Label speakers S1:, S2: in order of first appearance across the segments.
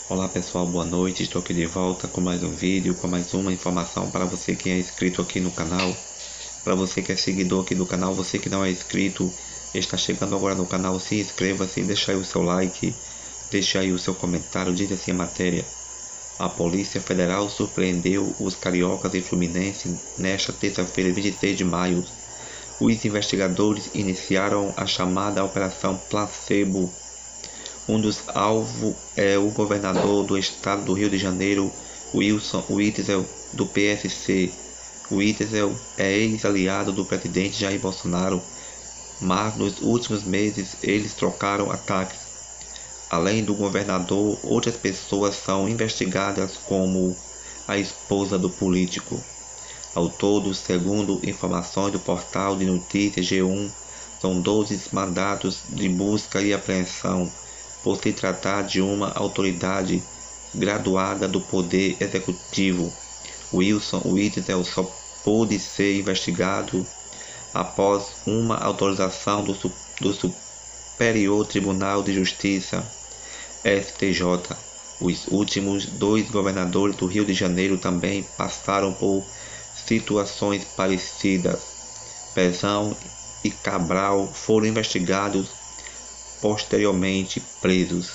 S1: Olá pessoal, boa noite, estou aqui de volta com mais um vídeo, com mais uma informação para você que é inscrito aqui no canal. Para você que é seguidor aqui do canal, você que não é inscrito, está chegando agora no canal, se inscreva-se, deixa aí o seu like, deixa aí o seu comentário, diz assim a matéria. A Polícia Federal surpreendeu os cariocas e fluminenses nesta terça-feira, 26 de maio. Os investigadores iniciaram a chamada Operação Placebo. Um dos alvos é o governador do estado do Rio de Janeiro, Wilson Witzel, do PSC. Witzel é ex-aliado do presidente Jair Bolsonaro, mas nos últimos meses eles trocaram ataques. Além do governador, outras pessoas são investigadas, como a esposa do político. Ao todo, segundo informações do portal de notícias G1, são 12 mandados de busca e apreensão, por se tratar de uma autoridade graduada do Poder Executivo. Wilson Witzel só pôde ser investigado após uma autorização do Superior Tribunal de Justiça, STJ. Os últimos dois governadores do Rio de Janeiro também passaram por situações parecidas. Pezão e Cabral foram investigados, posteriormente presos.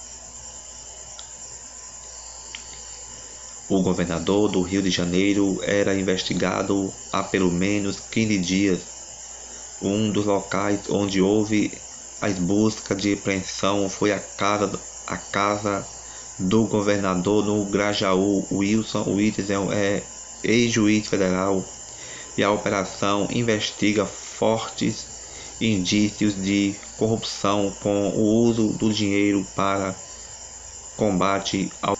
S1: O governador do Rio de Janeiro era investigado há pelo menos 15 dias. Um dos locais onde houve as buscas de apreensão foi a casa do governador no Grajaú. Wilson Witzel é ex-juiz federal e a operação investiga fortes indícios de corrupção com o uso do dinheiro para combate ao.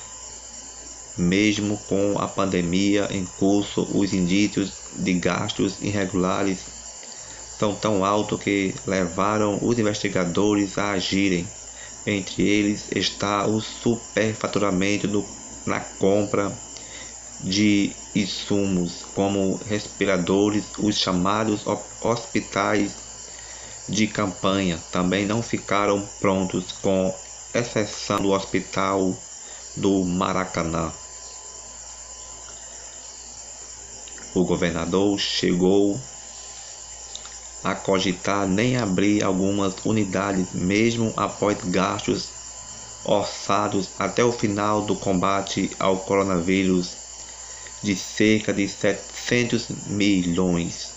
S1: Mesmo com a pandemia em curso, os indícios de gastos irregulares são tão altos que levaram os investigadores a agirem. Entre eles está o superfaturamento na compra de insumos como respiradores. Os chamados hospitais de campanha também não ficaram prontos, com exceção do Hospital do Maracanã. O governador chegou a cogitar nem abrir algumas unidades, mesmo após gastos orçados até o final do combate ao coronavírus de cerca de 700 milhões.